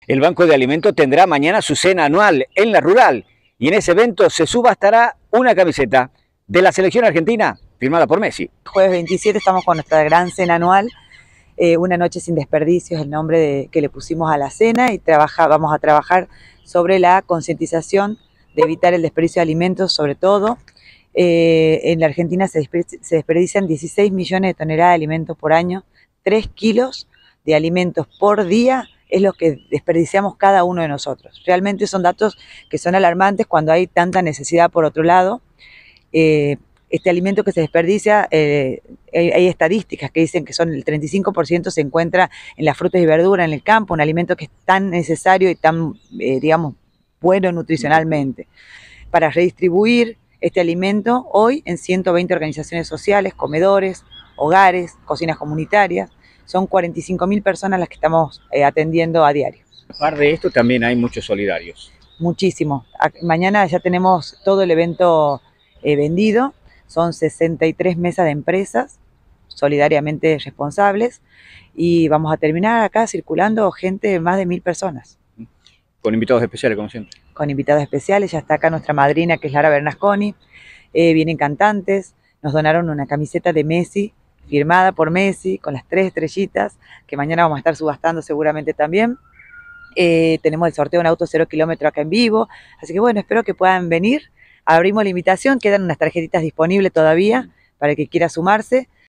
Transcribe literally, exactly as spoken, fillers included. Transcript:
El Banco de Alimentos tendrá mañana su cena anual en La Rural y en ese evento se subastará una camiseta de la selección argentina firmada por Messi. Jueves veintisiete estamos con nuestra gran cena anual, eh, Una noche sin desperdicios, el nombre de, que le pusimos a la cena, y trabaja, vamos a trabajar sobre la concientización de evitar el desperdicio de alimentos, sobre todo. Eh, en la Argentina se, se desperdician dieciséis millones de toneladas de alimentos por año, tres kilos de alimentos por día es lo que desperdiciamos cada uno de nosotros. Realmente son datos que son alarmantes cuando hay tanta necesidad por otro lado. Eh, este alimento que se desperdicia, eh, hay, hay estadísticas que dicen que son el treinta y cinco por ciento se encuentra en las frutas y verduras, en el campo, un alimento que es tan necesario y tan, eh, digamos, bueno nutricionalmente. Para redistribuir este alimento hoy en ciento veinte organizaciones sociales, comedores, hogares, cocinas comunitarias, son cuarenta y cinco mil personas las que estamos eh, atendiendo a diario. Aparte de esto también hay muchos solidarios. Muchísimo. Mañana ya tenemos todo el evento eh, vendido, son sesenta y tres mesas de empresas solidariamente responsables y vamos a terminar acá circulando gente, más de mil personas. Con invitados especiales, como siempre. Con invitados especiales, ya está acá nuestra madrina, que es Lara Bernasconi, eh, vienen cantantes, nos donaron una camiseta de Messi, firmada por Messi, con las tres estrellitas, que mañana vamos a estar subastando seguramente también. Eh, tenemos el sorteo de un auto cero kilómetro acá en vivo, así que bueno, espero que puedan venir. Abrimos la invitación, quedan unas tarjetitas disponibles todavía para el que quiera sumarse.